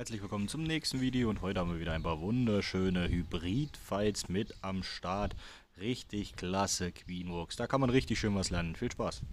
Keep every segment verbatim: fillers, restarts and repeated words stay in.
Herzlich willkommen zum nächsten Video und heute haben wir wieder ein paar wunderschöne Hybrid-Fights mit am Start. Richtig klasse Queenworks, da kann man richtig schön was lernen. Viel Spaß!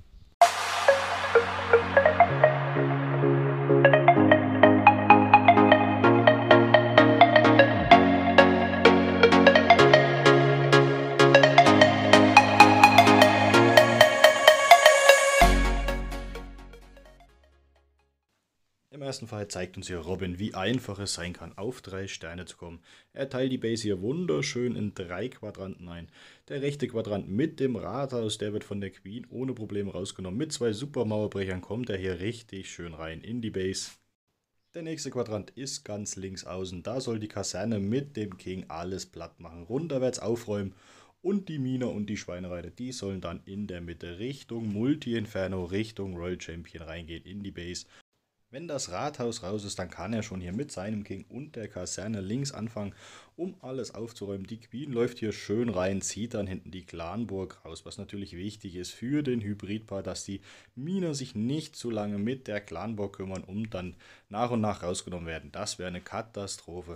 Im ersten Fall zeigt uns hier Robin, wie einfach es sein kann, auf drei Sterne zu kommen. Er teilt die Base hier wunderschön in drei Quadranten ein. Der rechte Quadrant mit dem Rathaus, der wird von der Queen ohne Probleme rausgenommen. Mit zwei Supermauerbrechern kommt er hier richtig schön rein in die Base. Der nächste Quadrant ist ganz links außen. Da soll die Kaserne mit dem King alles platt machen, runterwärts aufräumen. Und die Miner und die Schweinereiter, die sollen dann in der Mitte Richtung Multi-Inferno, Richtung Royal Champion reingehen in die Base. Wenn das Rathaus raus ist, dann kann er schon hier mit seinem King und der Kaserne links anfangen, um alles aufzuräumen. Die Queen läuft hier schön rein, zieht dann hinten die Clanburg raus, was natürlich wichtig ist für den Hybridpaar, dass die Miner sich nicht zu lange mit der Clanburg kümmern und dann nach und nach rausgenommen werden. Das wäre eine Katastrophe.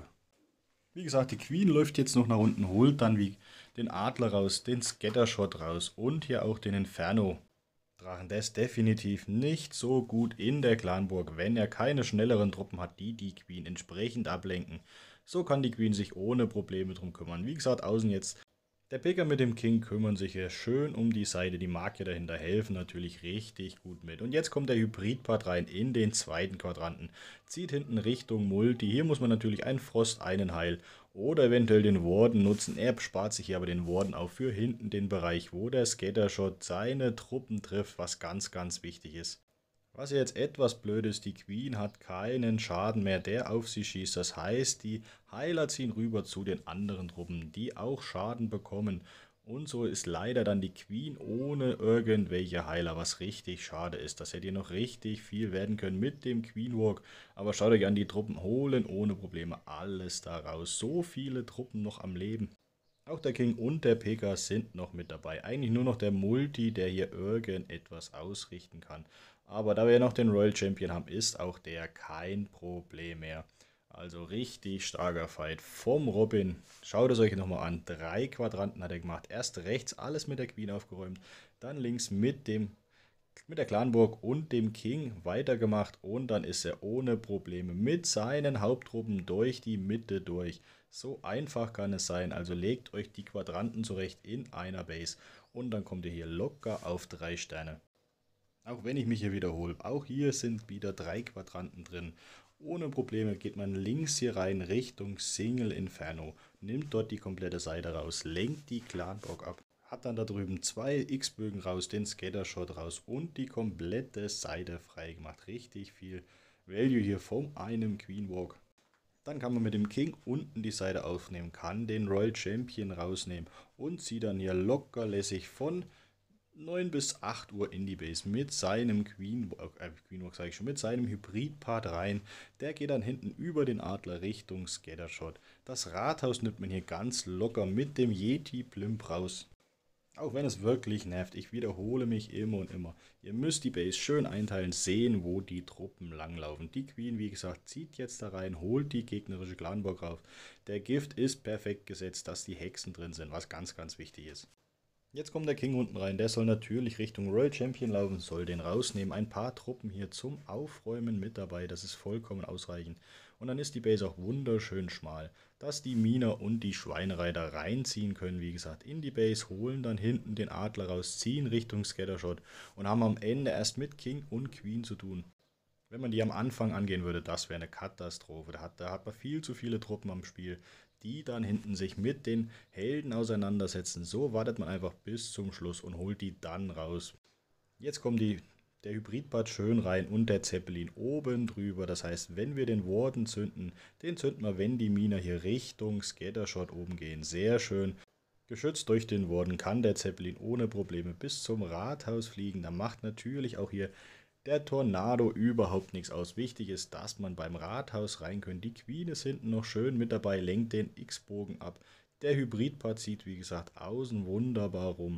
Wie gesagt, die Queen läuft jetzt noch nach unten, holt dann wie den Adler raus, den Scattershot raus und hier auch den Inferno. Drachen, der ist definitiv nicht so gut in der Clanburg, wenn er keine schnelleren Truppen hat, die die Queen entsprechend ablenken. So kann die Queen sich ohne Probleme drum kümmern. Wie gesagt, außen jetzt der Picker mit dem King kümmern sich hier schön um die Seite. Die Magier dahinter helfen natürlich richtig gut mit. Und jetzt kommt der Hybridpart rein in den zweiten Quadranten. Zieht hinten Richtung Multi. Hier muss man natürlich einen Frost, einen Heil oder eventuell den Warden nutzen. Er spart sich hier aber den Warden auf für hinten den Bereich, wo der Scattershot seine Truppen trifft, was ganz, ganz wichtig ist. Was jetzt etwas blöd ist, die Queen hat keinen Schaden mehr, der auf sie schießt. Das heißt, die Heiler ziehen rüber zu den anderen Truppen, die auch Schaden bekommen. Und so ist leider dann die Queen ohne irgendwelche Heiler, was richtig schade ist. Das hätte hier noch richtig viel werden können mit dem Queenwalk. Aber schaut euch an, die Truppen holen ohne Probleme alles da raus. So viele Truppen noch am Leben. Auch der King und der P K sind noch mit dabei. Eigentlich nur noch der Multi, der hier irgendetwas ausrichten kann. Aber da wir ja noch den Royal Champion haben, ist auch der kein Problem mehr. Also richtig starker Fight vom Robin. Schaut es euch nochmal an. Drei Quadranten hat er gemacht. Erst rechts alles mit der Queen aufgeräumt. Dann links mit dem mit der Clanburg und dem King weitergemacht. Und dann ist er ohne Probleme mit seinen Haupttruppen durch die Mitte durch. So einfach kann es sein. Also legt euch die Quadranten zurecht in einer Base. Und dann kommt ihr hier locker auf drei Sterne. Auch wenn ich mich hier wiederhole, auch hier sind wieder drei Quadranten drin. Ohne Probleme geht man links hier rein Richtung Single Inferno, nimmt dort die komplette Seite raus, lenkt die Clanburg ab, hat dann da drüben zwei X-Bögen raus, den Scattershot raus und die komplette Seite frei gemacht. Richtig viel Value hier von einem Queenwalk. Dann kann man mit dem King unten die Seite aufnehmen, kann den Royal Champion rausnehmen und zieht dann hier locker lässig von neun bis acht Uhr in die Base mit seinem Queen, äh, Queenwalk sage ich schon, mit seinem Hybridpart rein. Der geht dann hinten über den Adler Richtung Scattershot. Das Rathaus nimmt man hier ganz locker mit dem Yeti Blimp raus. Auch wenn es wirklich nervt, ich wiederhole mich immer und immer. Ihr müsst die Base schön einteilen, sehen, wo die Truppen langlaufen. Die Queen, wie gesagt, zieht jetzt da rein, holt die gegnerische Clanburg rauf. Der Gift ist perfekt gesetzt, dass die Hexen drin sind, was ganz, ganz wichtig ist. Jetzt kommt der King unten rein, der soll natürlich Richtung Royal Champion laufen, soll den rausnehmen. Ein paar Truppen hier zum Aufräumen mit dabei, das ist vollkommen ausreichend. Und dann ist die Base auch wunderschön schmal, dass die Miner und die Schweinereiter reinziehen können, wie gesagt, in die Base, holen dann hinten den Adler raus, ziehen Richtung Scattershot und haben am Ende erst mit King und Queen zu tun. Wenn man die am Anfang angehen würde, das wäre eine Katastrophe. Da hat, da hat man viel zu viele Truppen am Spiel, die dann hinten sich mit den Helden auseinandersetzen. So wartet man einfach bis zum Schluss und holt die dann raus. Jetzt kommt die, der Hybridpart schön rein und der Zeppelin oben drüber. Das heißt, wenn wir den Warden zünden, den zünden wir, wenn die Miner hier Richtung Scattershot oben gehen. Sehr schön. Geschützt durch den Warden kann der Zeppelin ohne Probleme bis zum Rathaus fliegen. Da macht natürlich auch hier der Tornado überhaupt nichts aus. Wichtig ist, dass man beim Rathaus rein können. Die Queen ist hinten noch schön mit dabei, lenkt den X-Bogen ab. Der Hybridpart zieht, wie gesagt, außen wunderbar rum.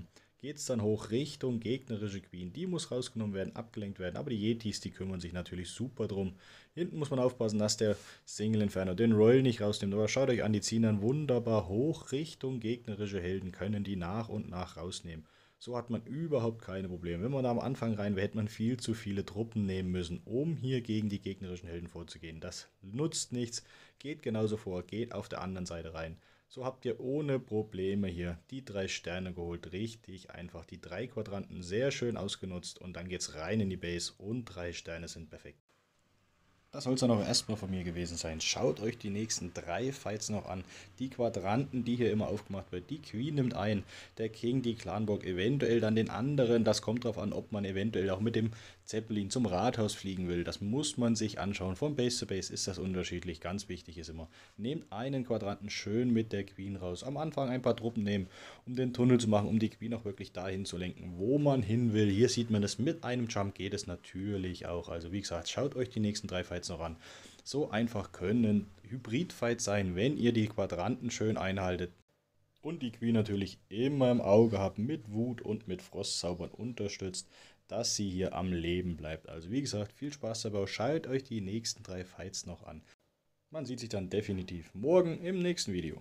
geht es dann hoch Richtung gegnerische Queen. Die muss rausgenommen werden, abgelenkt werden, aber die Yetis, die kümmern sich natürlich super drum. Hinten muss man aufpassen, dass der Single Inferno den Royal nicht rausnimmt, aber schaut euch an, die ziehen dann wunderbar hoch Richtung gegnerische Helden, können die nach und nach rausnehmen. So hat man überhaupt keine Probleme. Wenn man da am Anfang rein wäre, hätte man viel zu viele Truppen nehmen müssen, um hier gegen die gegnerischen Helden vorzugehen. Das nutzt nichts, geht genauso vor, geht auf der anderen Seite rein. So habt ihr ohne Probleme hier die drei Sterne geholt. Richtig einfach. Die drei Quadranten sehr schön ausgenutzt und dann geht's rein in die Base und drei Sterne sind perfekt. Das soll es dann auch erstmal von mir gewesen sein. Schaut euch die nächsten drei Fights noch an. Die Quadranten, die hier immer aufgemacht wird. Die Queen nimmt ein, der King, die Clanburg, eventuell dann den anderen. Das kommt darauf an, ob man eventuell auch mit dem Zeppelin zum Rathaus fliegen will. Das muss man sich anschauen. Von Base zu Base ist das unterschiedlich. Ganz wichtig ist immer, nehmt einen Quadranten schön mit der Queen raus. Am Anfang ein paar Truppen nehmen, um den Tunnel zu machen, um die Queen auch wirklich dahin zu lenken, wo man hin will. Hier sieht man es, mit einem Jump geht es natürlich auch. Also wie gesagt, schaut euch die nächsten drei Fights noch an. So einfach können Hybrid-Fights sein, wenn ihr die Quadranten schön einhaltet. Und die Queen natürlich immer im Auge habt, mit Wut und mit Frostzaubern unterstützt, dass sie hier am Leben bleibt. Also wie gesagt, viel Spaß dabei. Schaut euch die nächsten drei Fights noch an. Man sieht sich dann definitiv morgen im nächsten Video.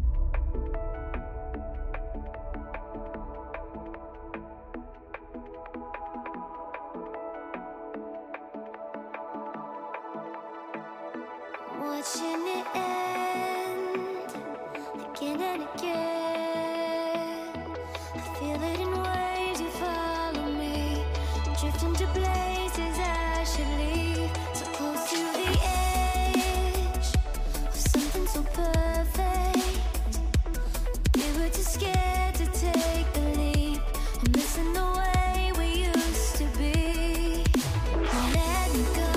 Watching it end again and again. I feel it in waves, you follow me, drifting to places I should leave. So close to the edge of something so perfect. We were too scared to take the leap. I'm missing the way we used to be. Let me go.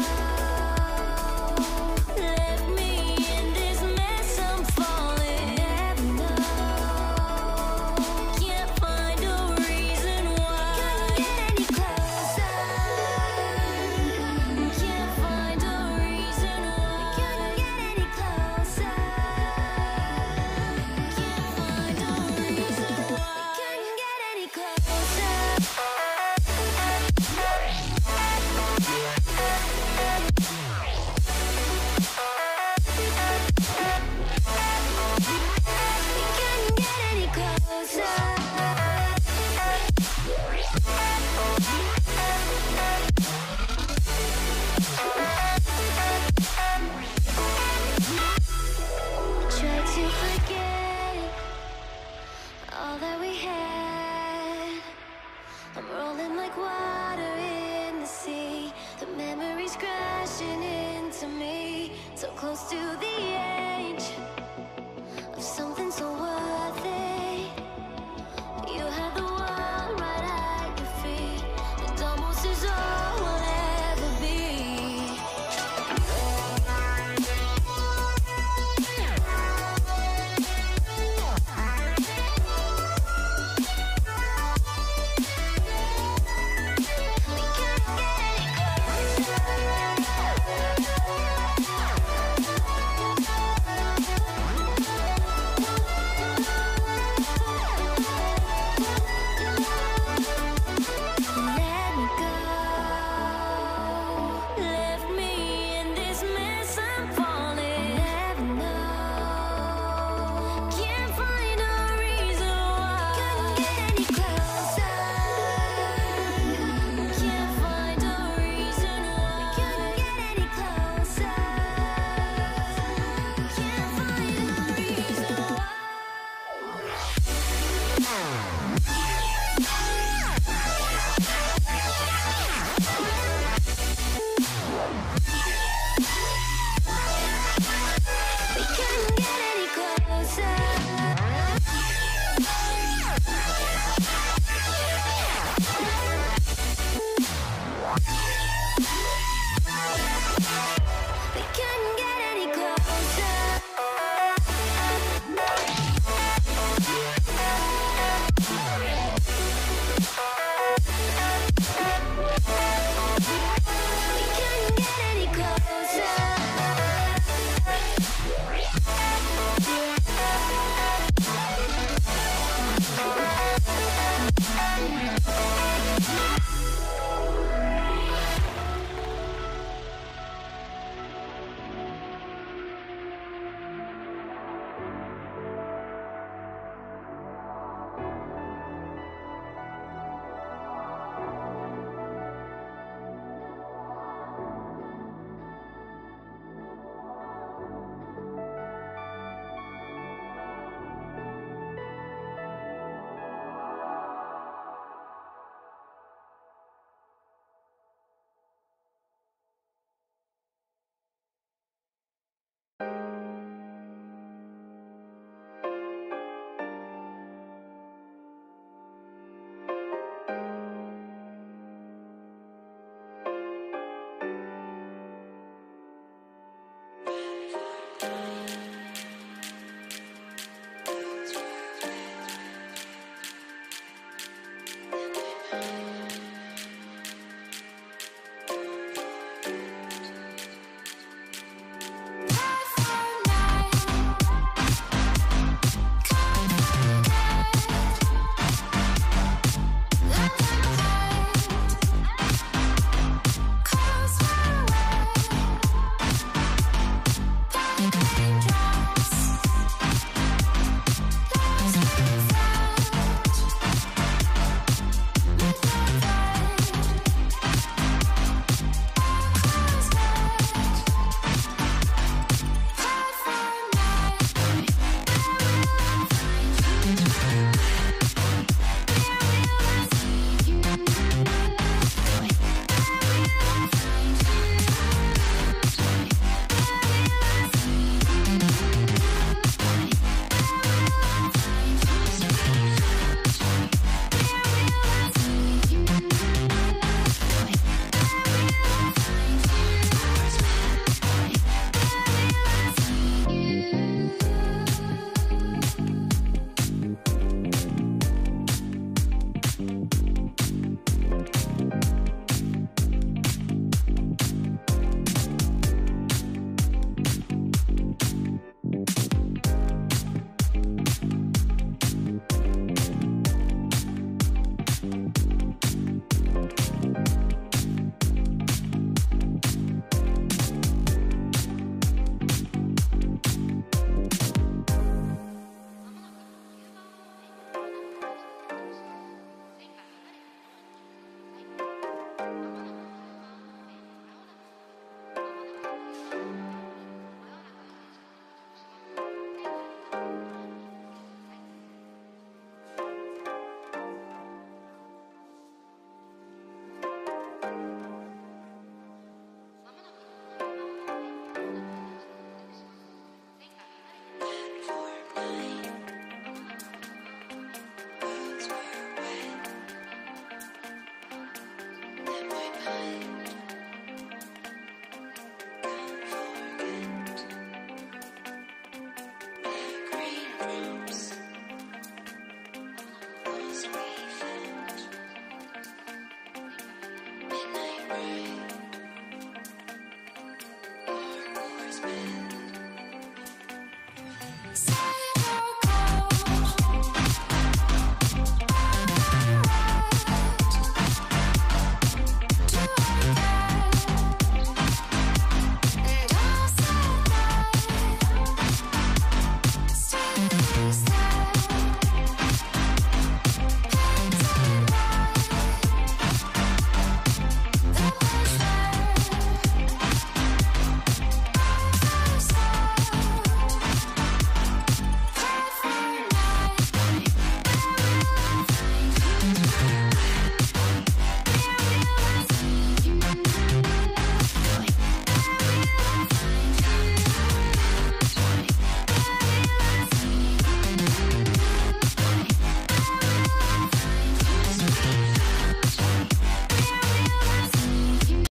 I'm rolling like water in the sea. The memories crashing into me. So close to the edge.